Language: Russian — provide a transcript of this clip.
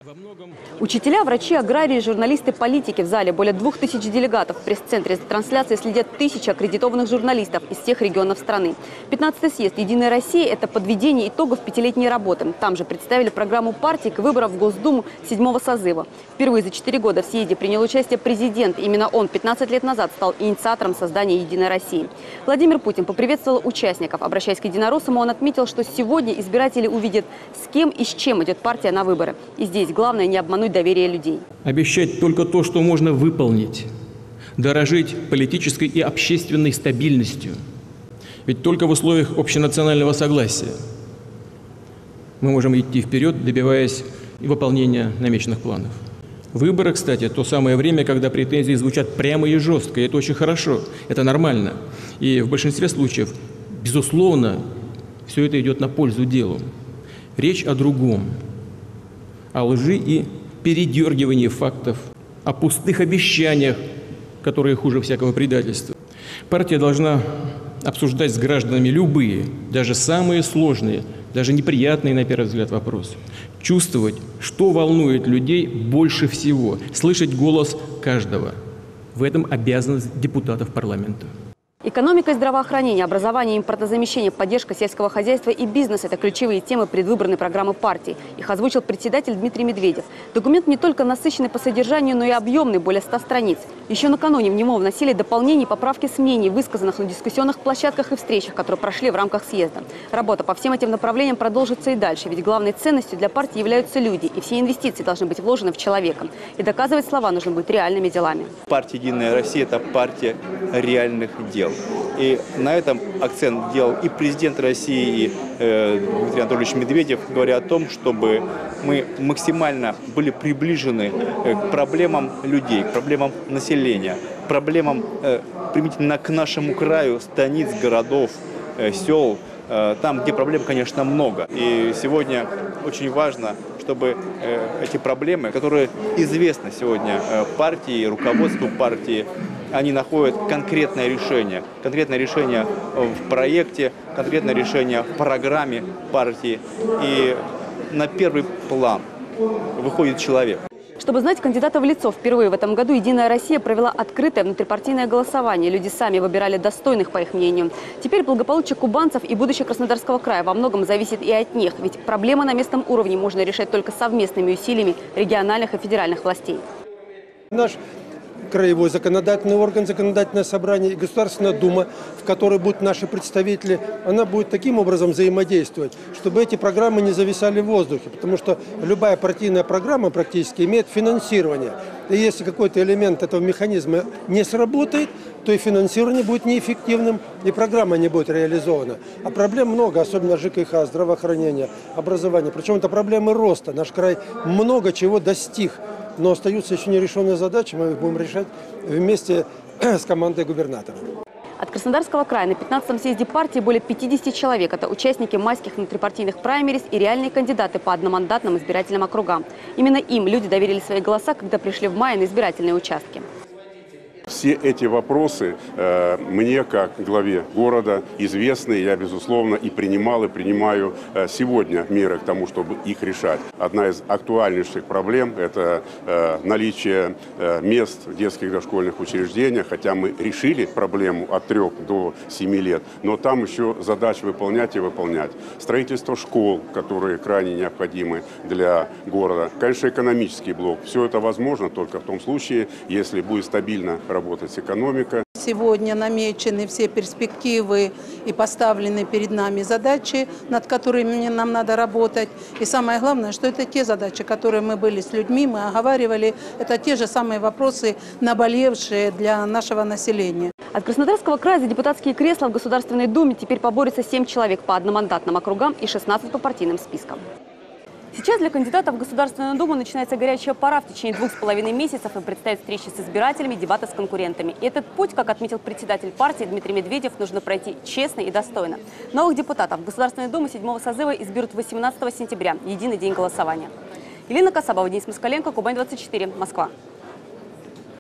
Учителя, врачи, аграрии, журналисты, политики. В зале более 2000 делегатов. В пресс-центре за трансляцией следят тысячи аккредитованных журналистов из всех регионов страны. 15-й съезд «Единая Россия» – это подведение итогов пятилетней работы. Там же представили программу партии к выборам в Госдуму 7-го созыва. Впервые за 4 года в съезде принял участие президент. Именно он 15 лет назад стал инициатором создания «Единой России». Владимир Путин поприветствовал участников. Обращаясь к единороссам, он отметил, что сегодня избиратели увидят, с кем и с чем идет партия на выборы. И здесь главное не обмануть доверие людей. Обещать только то, что можно выполнить. Дорожить политической и общественной стабильностью. Ведь только в условиях общенационального согласия мы можем идти вперед, добиваясь выполнения намеченных планов. Выборы, кстати, то самое время, когда претензии звучат прямо и жестко. И это очень хорошо, это нормально. И в большинстве случаев, безусловно, все это идет на пользу делу. Речь о другом. О лжи и передергивании фактов, о пустых обещаниях, которые хуже всякого предательства. Партия должна обсуждать с гражданами любые, даже самые сложные, даже неприятные на первый взгляд вопросы. Чувствовать, что волнует людей больше всего, слышать голос каждого. В этом обязанность депутатов парламента. Экономика и здравоохранение, образование, импортозамещение, поддержка сельского хозяйства и бизнеса – это ключевые темы предвыборной программы партии. Их озвучил председатель Дмитрий Медведев. Документ не только насыщенный по содержанию, но и объемный, более 100 страниц. Еще накануне в него вносили дополнения и поправки с мнений, высказанных на дискуссионных площадках и встречах, которые прошли в рамках съезда. Работа по всем этим направлениям продолжится и дальше, ведь главной ценностью для партии являются люди, и все инвестиции должны быть вложены в человека. И доказывать слова нужно будет реальными делами. Партия «Единая Россия» – это партия реальных дел. И на этом акцент делал и президент России, и Дмитрий Анатольевич Медведев, говоря о том, чтобы мы максимально были приближены к проблемам людей, к проблемам населения, проблемам применительно к нашему краю, станиц, городов, сел, там, где проблем, конечно, много. И сегодня очень важно, чтобы эти проблемы, которые известны сегодня партии, руководству партии, они находят конкретное решение в проекте, конкретное решение в программе партии. И на первый план выходит человек. Чтобы знать кандидата в лицо, впервые в этом году «Единая Россия» провела открытое внутрипартийное голосование. Люди сами выбирали достойных, по их мнению. Теперь благополучие кубанцев и будущее Краснодарского края во многом зависит и от них. Ведь проблемы на местном уровне можно решать только совместными усилиями региональных и федеральных властей. Наш краевой законодательный орган, законодательное собрание и Государственная Дума, в которой будут наши представители, она будет таким образом взаимодействовать, чтобы эти программы не зависали в воздухе, потому что любая партийная программа практически имеет финансирование. И если какой-то элемент этого механизма не сработает, то и финансирование будет неэффективным, и программа не будет реализована. А проблем много, особенно ЖКХ, здравоохранения, образования. Причем это проблемы роста. Наш край много чего достиг. Но остаются еще нерешенные задачи, мы их будем решать вместе с командой губернатора. От Краснодарского края на 15-м съезде партии более 50 человек. Это участники майских внутрипартийных праймерис и реальные кандидаты по одномандатным избирательным округам. Именно им люди доверили свои голоса, когда пришли в мае на избирательные участки. Все эти вопросы мне, как главе города, известны. Я, безусловно, и принимал, и принимаю сегодня меры к тому, чтобы их решать. Одна из актуальнейших проблем – это наличие мест в детских дошкольных учреждениях. Хотя мы решили проблему от 3 до 7 лет, но там еще задач выполнять и выполнять. Строительство школ, которые крайне необходимы для города. Конечно, экономический блок. Все это возможно только в том случае, если будет стабильно работать экономика. Сегодня намечены все перспективы и поставлены перед нами задачи, над которыми нам надо работать. И самое главное, что это те задачи, которые мы были с людьми, мы оговаривали. Это те же самые вопросы, наболевшие для нашего населения. От Краснодарского края за депутатские кресла в Государственной Думе теперь поборется 7 человек по одномандатным округам и 16 по партийным спискам. Сейчас для кандидатов в Государственную Думу начинается горячая пора. В течение 2,5 месяцев им предстоят встречи с избирателями, дебаты с конкурентами. И этот путь, как отметил председатель партии Дмитрий Медведев, нужно пройти честно и достойно. Новых депутатов в Государственную Думу 7-го созыва изберут 18 сентября, единый день голосования. Елена Касабова, Денис Москаленко, Кубань 24, Москва.